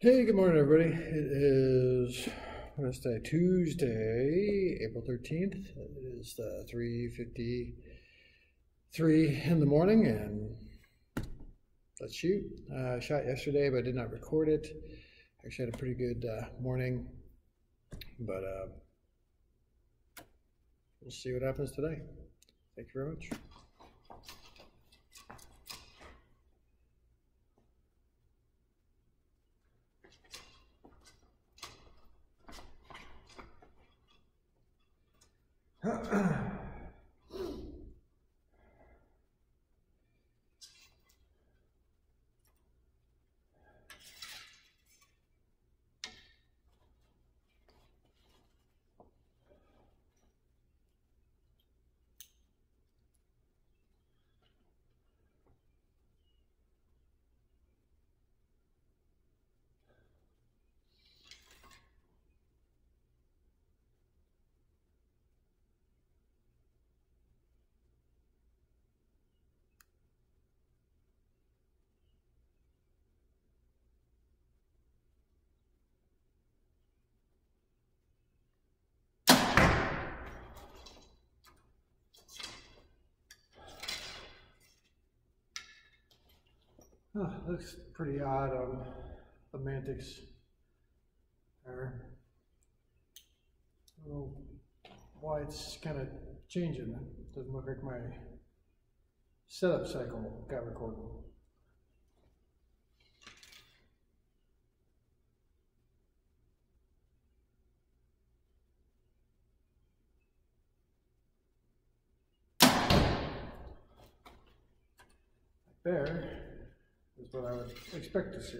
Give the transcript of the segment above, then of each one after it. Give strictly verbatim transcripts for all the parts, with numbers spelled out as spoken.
Hey, good morning, everybody. It is, what is today? Tuesday, April thirteenth. It is uh, three fifty-three in the morning, and let's shoot. I uh, shot yesterday, but I did not record it. Actually had a pretty good uh, morning, but uh, we'll see what happens today. Thank you very much. Oh, looks pretty odd on the MANTIX there. I don't know why it's kind of changing. It doesn't look like my setup cycle got recorded. There is what I would expect to see.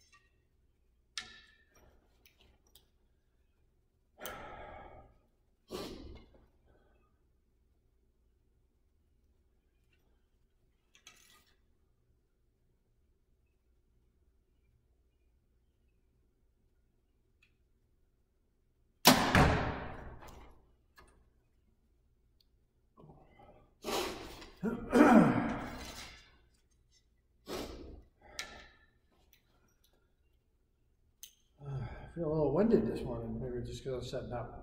I feel a little winded this morning, maybe just because I was setting up.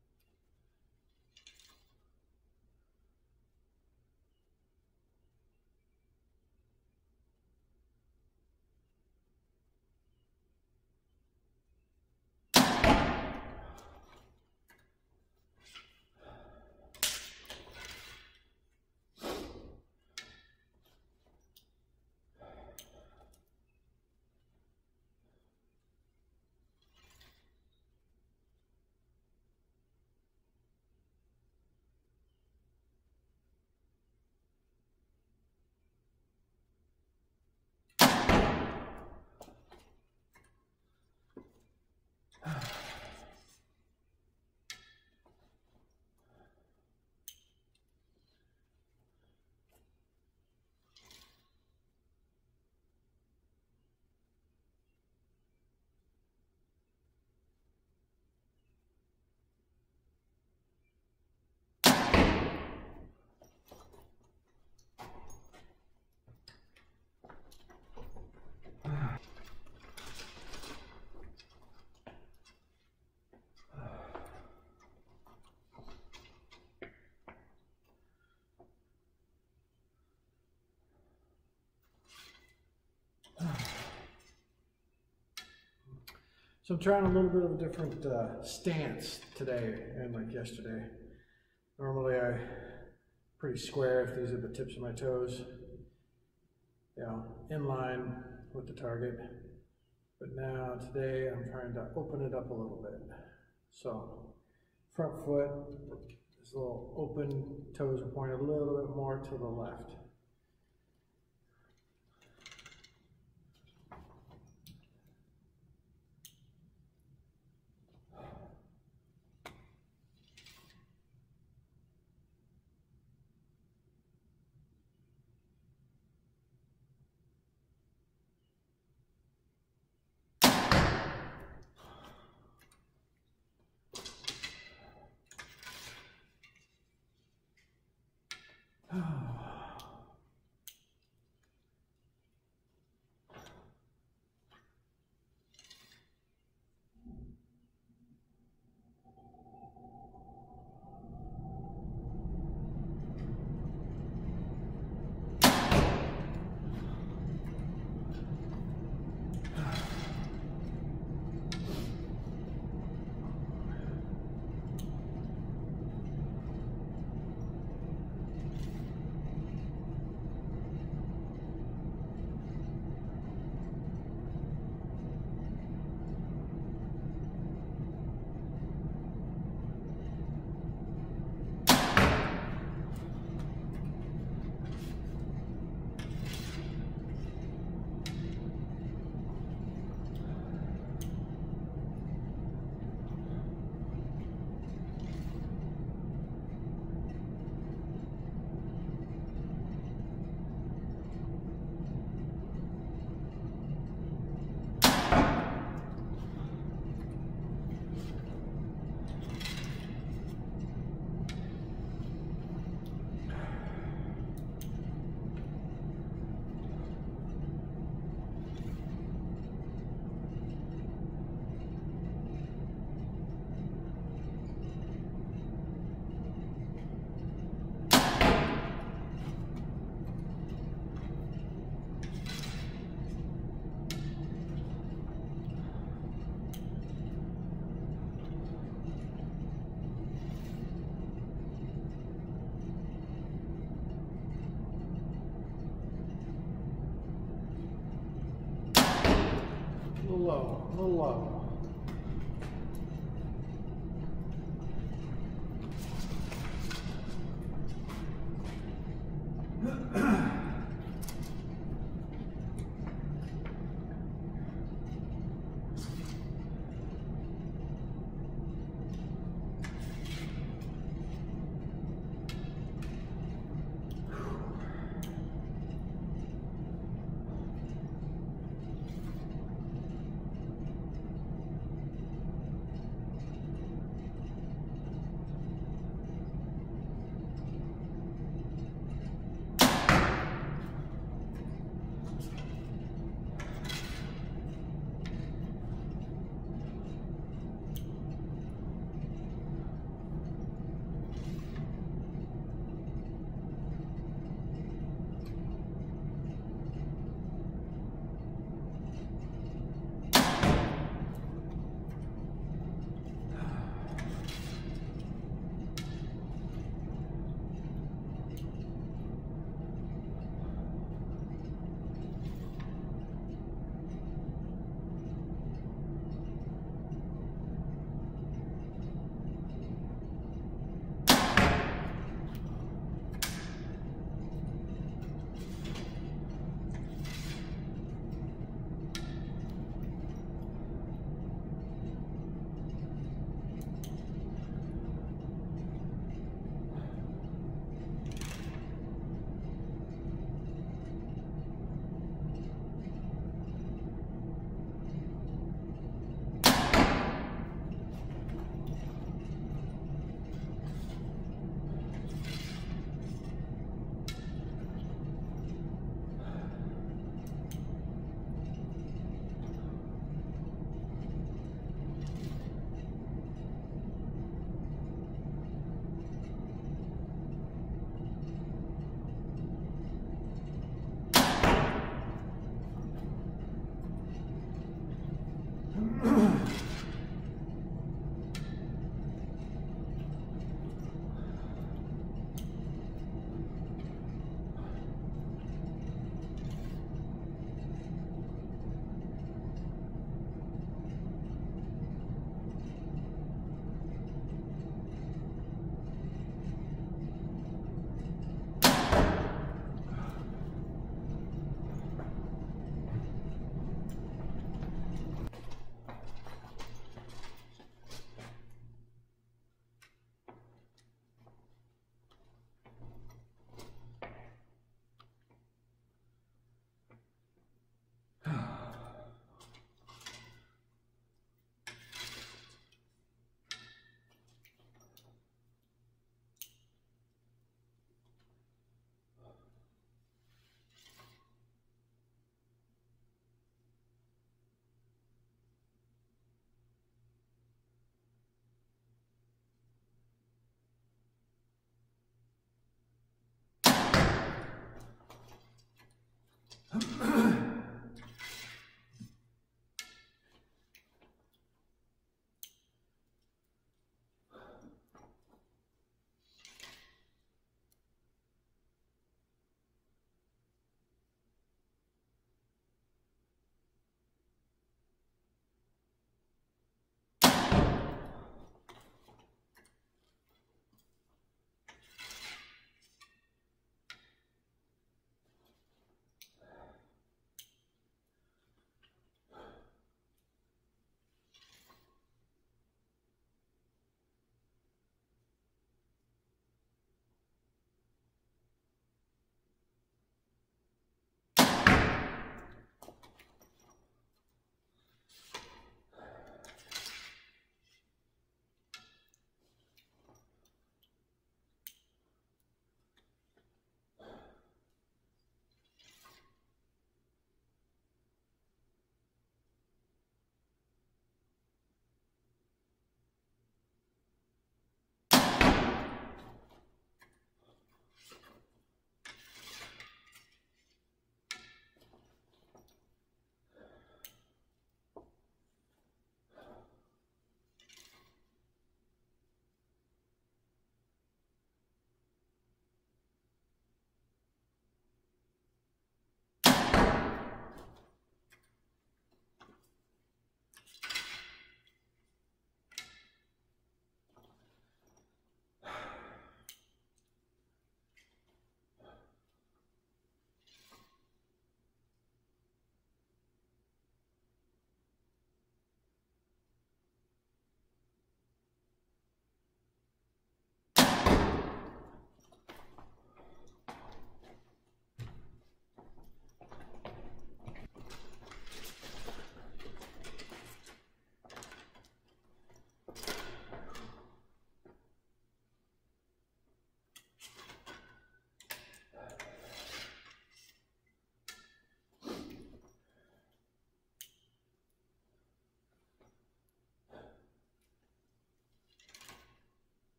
So I'm trying a little bit of a different uh, stance today and like yesterday. Normally I pretty square if these are the tips of my toes, you know, in line with the target. But now today I'm trying to open it up a little bit. So front foot is a little open, toes are pointed a little bit more to the left. A little low, a little low.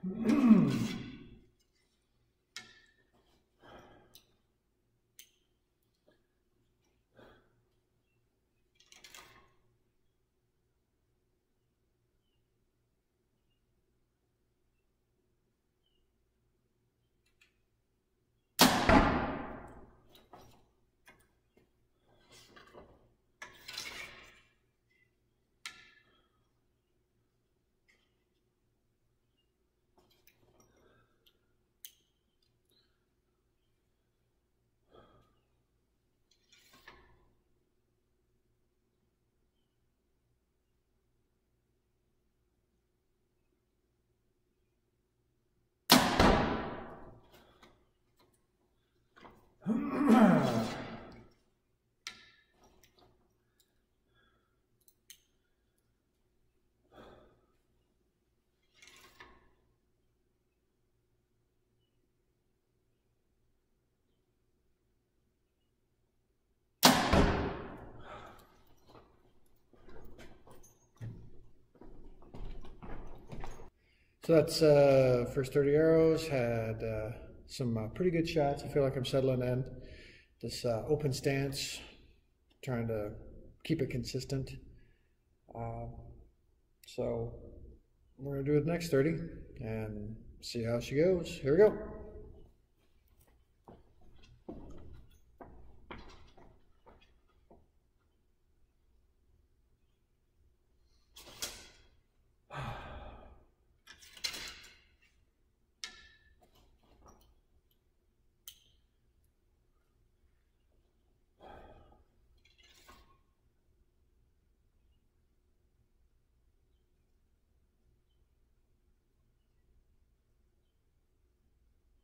So that's uh, first thirty arrows, had uh, some uh, pretty good shots. I feel like I'm settling in. This uh, open stance, trying to keep it consistent. Uh, so we're gonna do it next thirty and see how she goes. Here we go.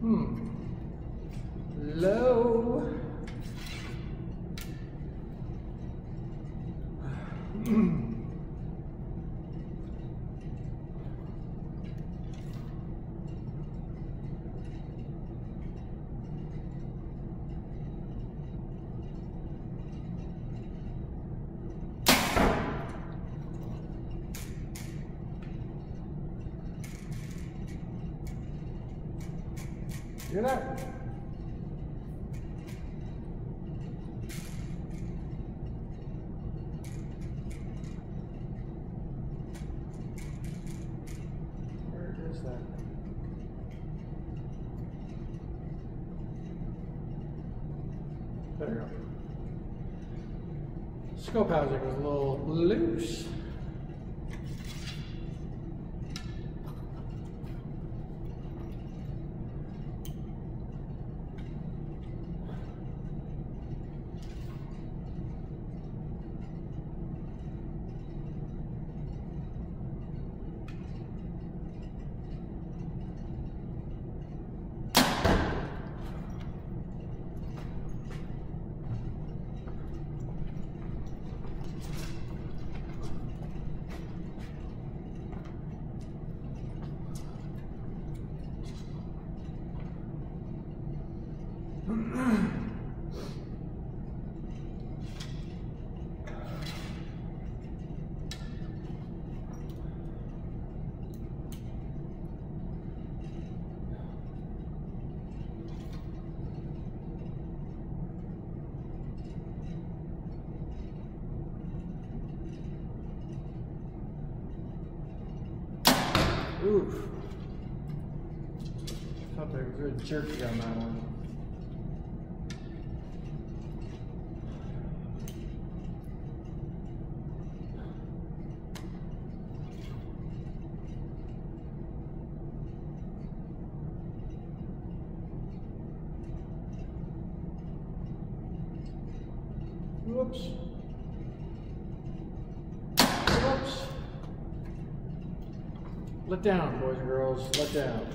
Hmm. Low. Hear that? Where is that? There you go. Scope housing was a little loose. Oof. Felt like a good jerky on that one. Whoops. Whoops. Let down, boys and girls, let down.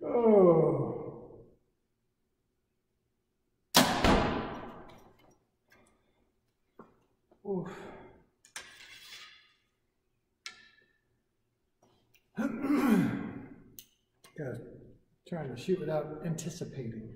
Oh. Oof. Good. Trying to shoot without anticipating.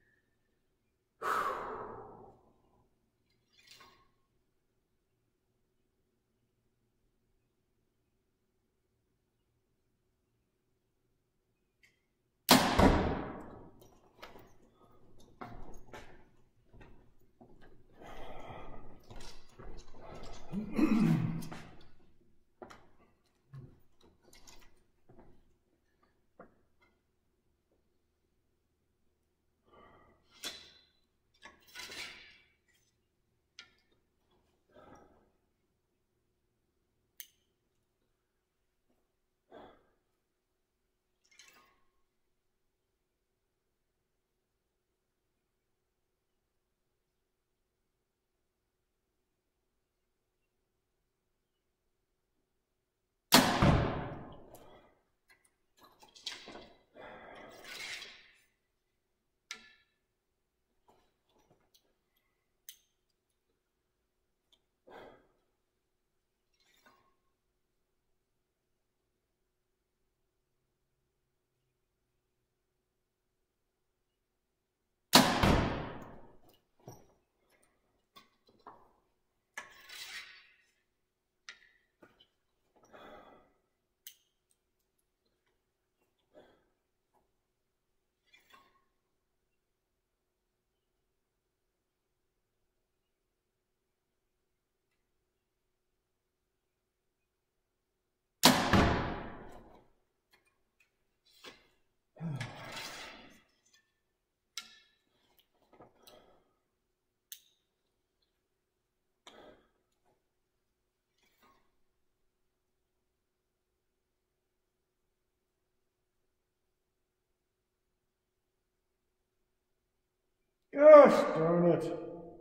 Gosh darn it.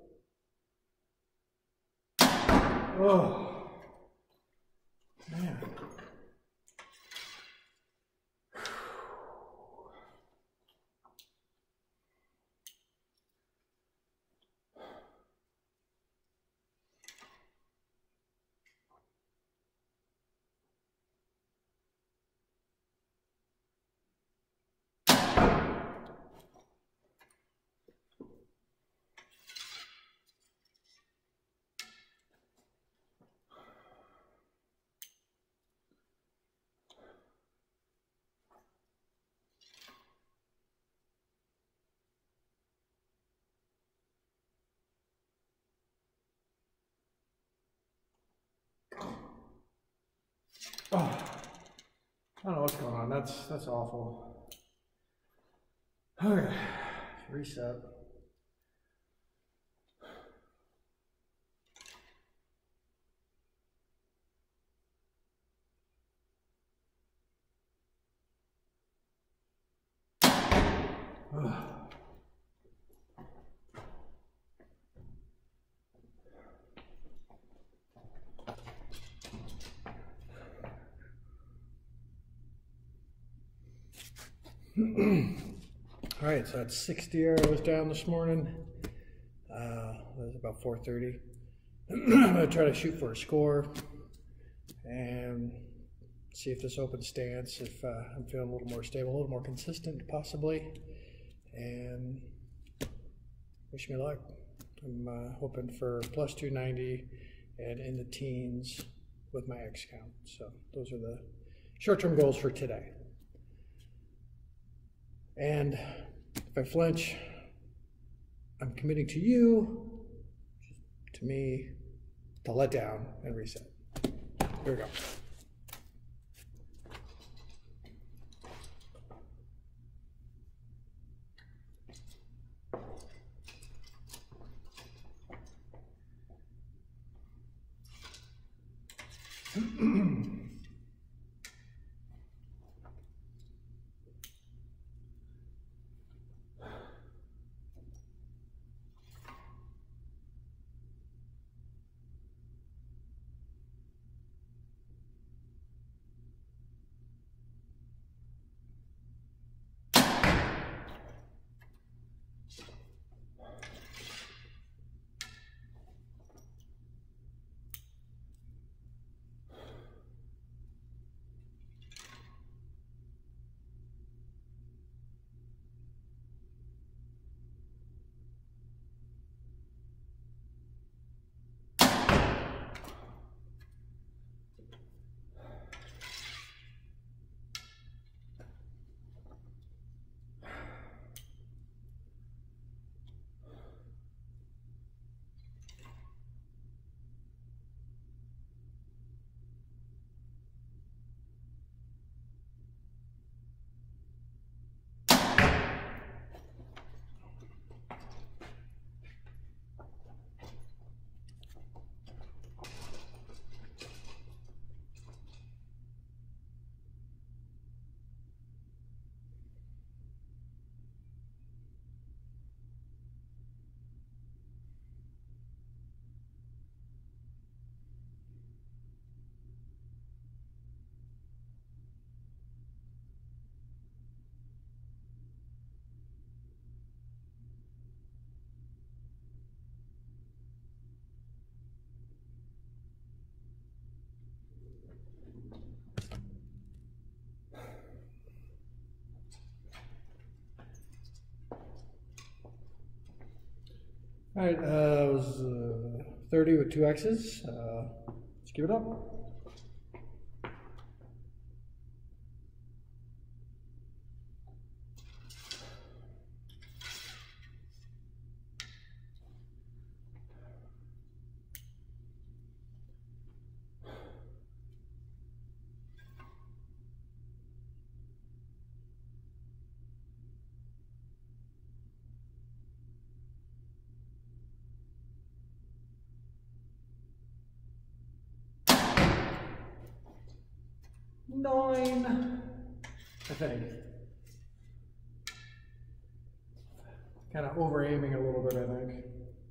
Oh, man. Oh, I don't know what's going on. That's that's awful. Okay, reset. Ugh. All right, so that's sixty arrows down this morning. Uh, that was about four thirty. I'm gonna try to shoot for a score and see if this open stance, if uh, I'm feeling a little more stable, a little more consistent possibly, and wish me luck. I'm uh, hoping for plus two ninety and in the teens with my X count. So those are the short-term goals for today. And if I flinch, I'm committing to you, to me, to let down and reset. Here we go. All right, uh, it was uh, thirty with two X's. Uh, let's give it up. Nine, I think. Kind of over aiming a little bit, I think.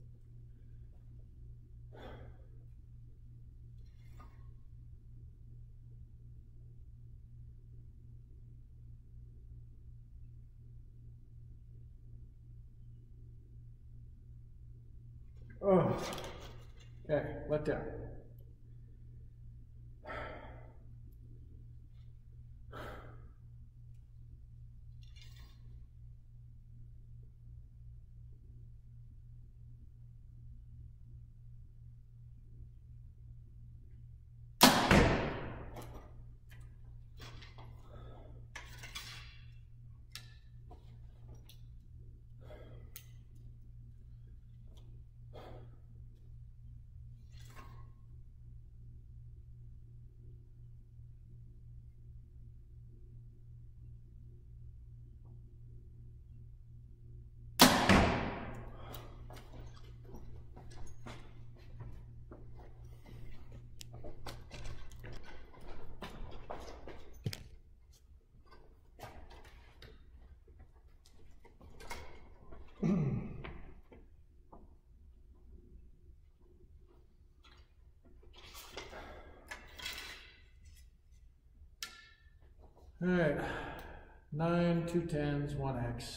Oh, okay, let down. All right, nine, two tens, one X.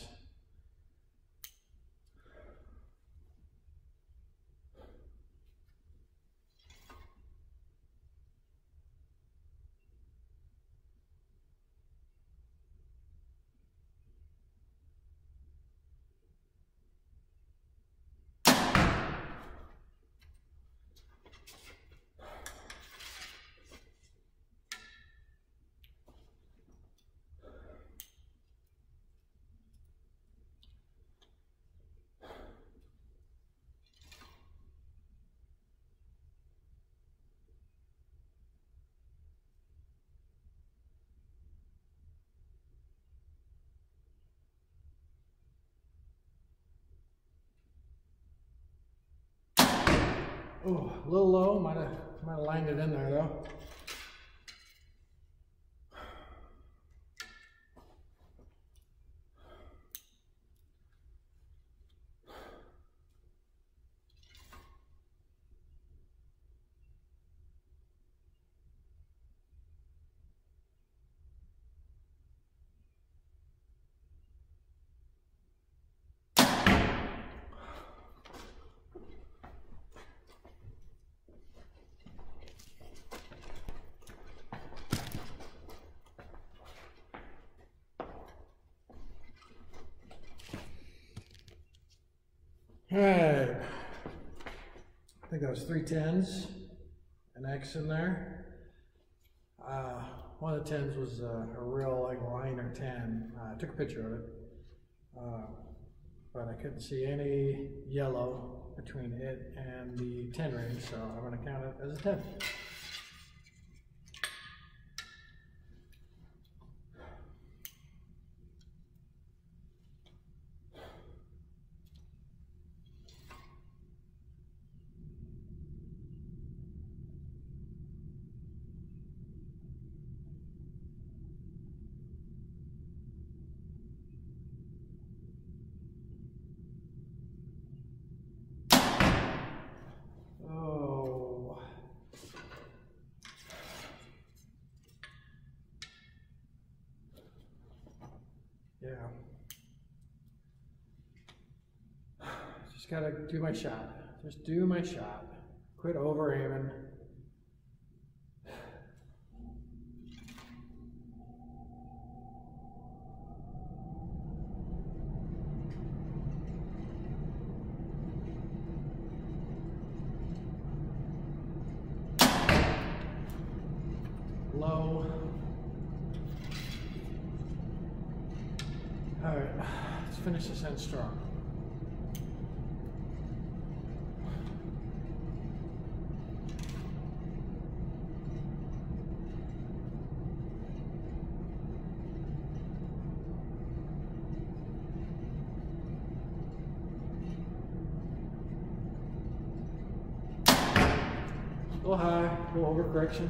Oh, a little low, might have might have lined it in there though. All right, I think that was three tens, an X in there. Uh, one of the tens was uh, a real like liner ten. Uh, I took a picture of it, uh, but I couldn't see any yellow between it and the ten ring, so I'm going to count it as a ten. Yeah. Just gotta do my shot. Just do my shot. Quit over aiming. All right, let's finish this end strong. A little high, a little overcorrection.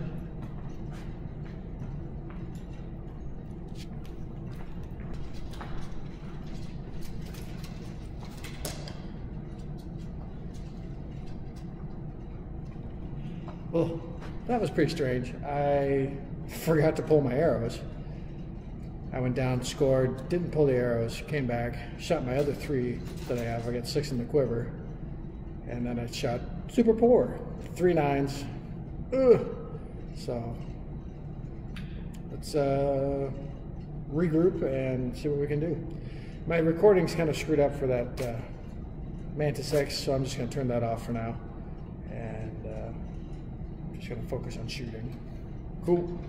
Well, that was pretty strange. I forgot to pull my arrows. I went down, scored, didn't pull the arrows, came back, shot my other three that I have. I got six in the quiver. And then I shot super poor, three nines. Ugh. So let's uh, regroup and see what we can do. My recording's kind of screwed up for that uh, MANTIX X, so I'm just going to turn that off for now. And uh, I'm just going to focus on shooting. Cool.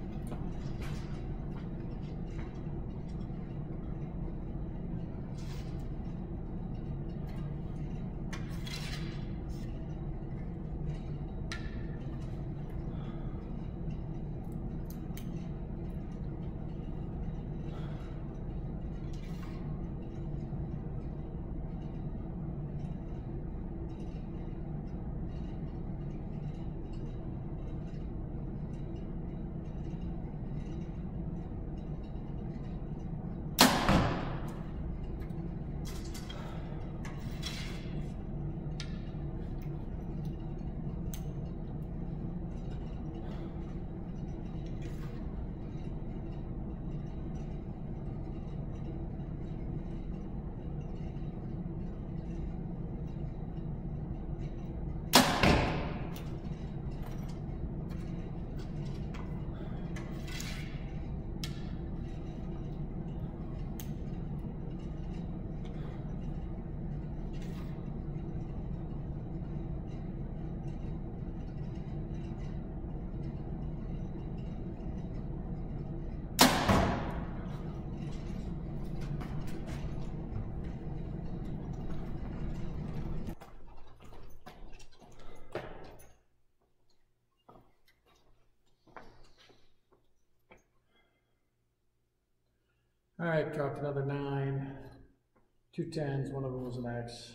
All right, dropped another nine, two tens, one of them was an X.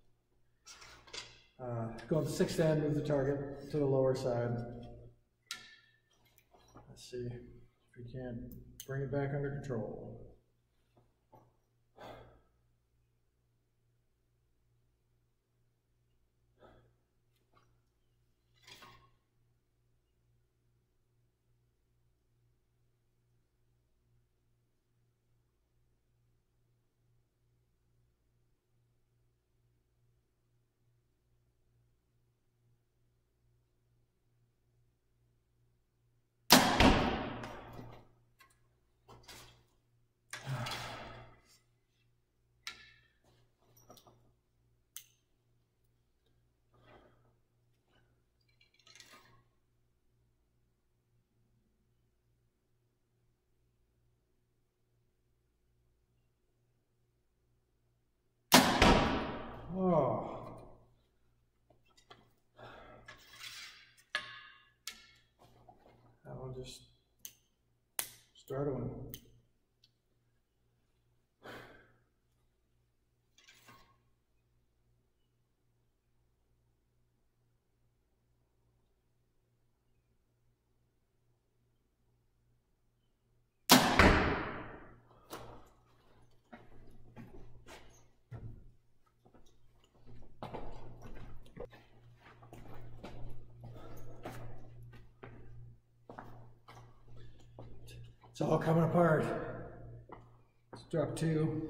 Uh, go on the sixth end, move the target to the lower side. Let's see if we can bring it back under control. Oh. I'll just start one. It's all coming apart. Let's drop two.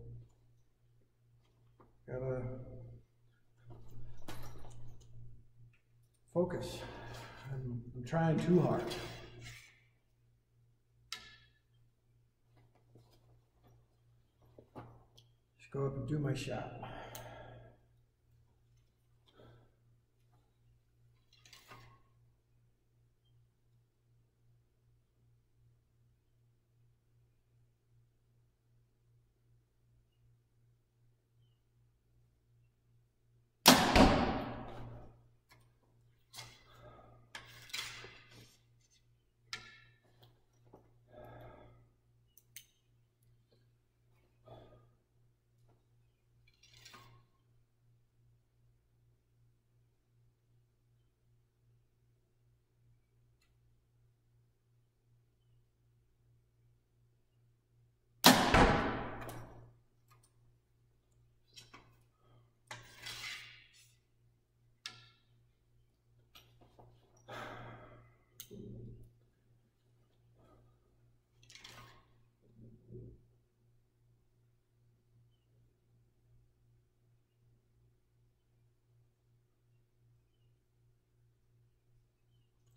Gotta focus. I'm, I'm trying too hard. Just go up and do my shot.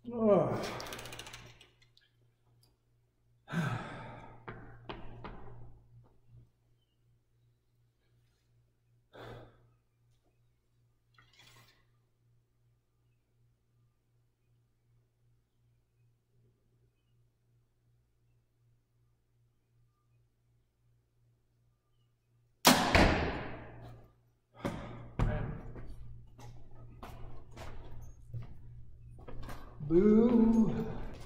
Oh. Boo.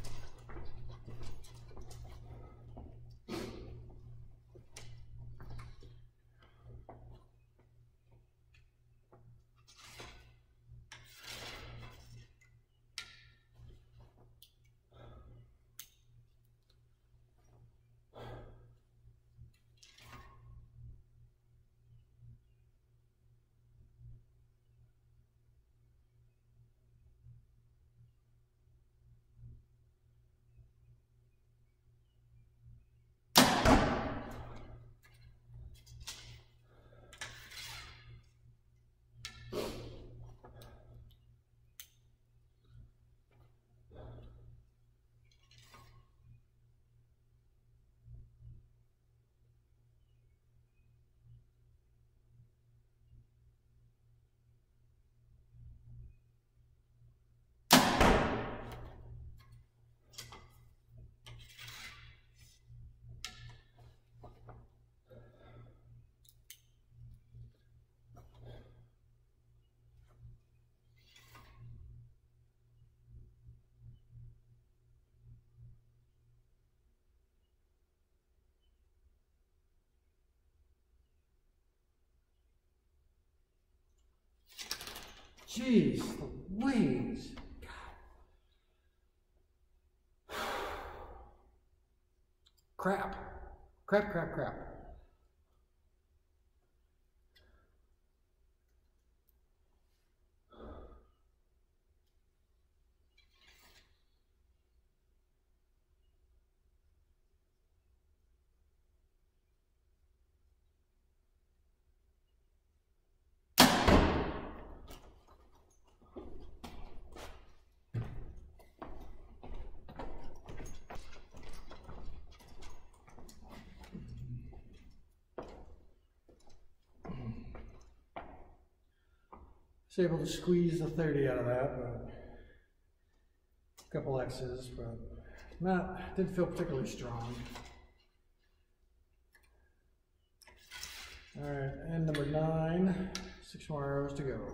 Jeez Louise. Crap. Crap, crap, crap. Was able to squeeze the thirty out of that, but a couple X's, but not, didn't feel particularly strong. All right, and number nine, six more arrows to go.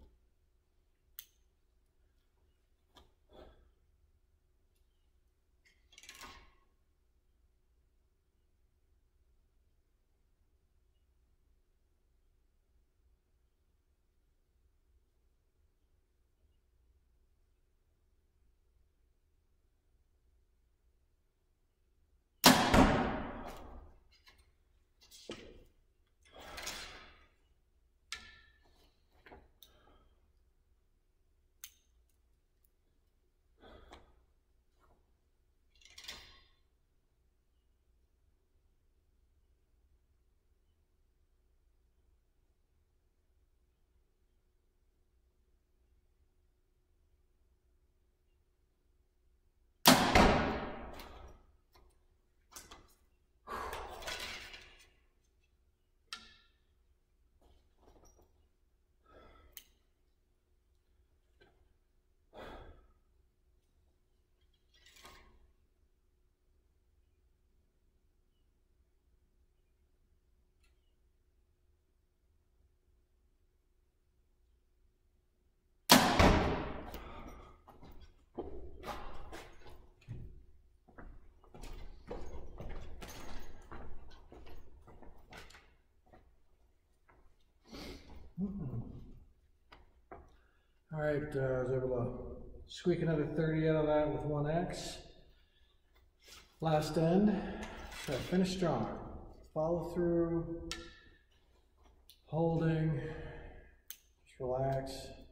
All right, uh, I was able to squeak another thirty out of that with one X. Last end, so finish strong. Follow through, holding, just relax.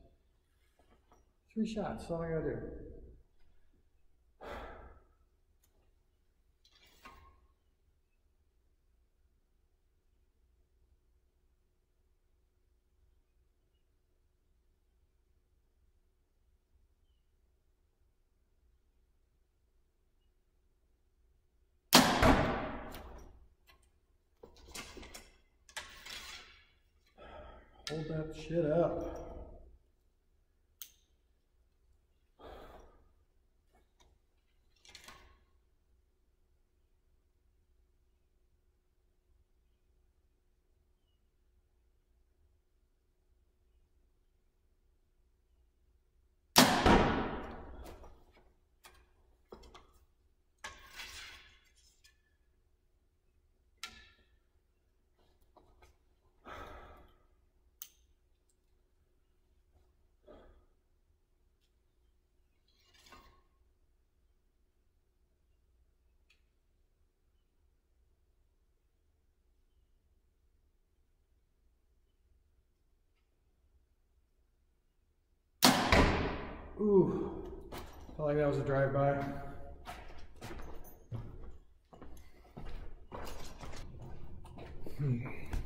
Three shots, that's all I gotta do. Hold that shit up. Ooh, felt like that was a drive-by. Hmm.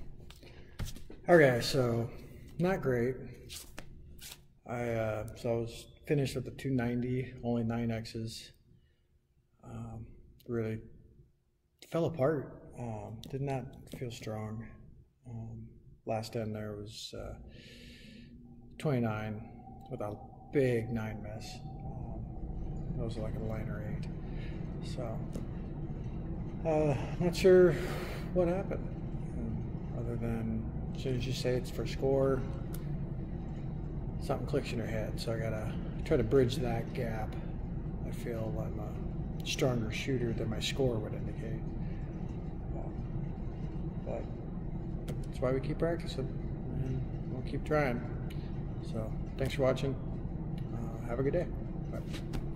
Okay, so not great. I uh, so I was finished with the two ninety, only nine X's. Um, really fell apart. Um, did not feel strong. Um, last end there was uh, twenty-nine with a big nine miss. Um, that was like a liner eight. So, uh, not sure what happened. Um, other than as soon as you say it's for score, something clicks in your head. So I gotta try to bridge that gap. I feel I'm a stronger shooter than my score would indicate. Um, but that's why we keep practicing, and we'll keep trying. So, thanks for watching. Have a good day. Bye.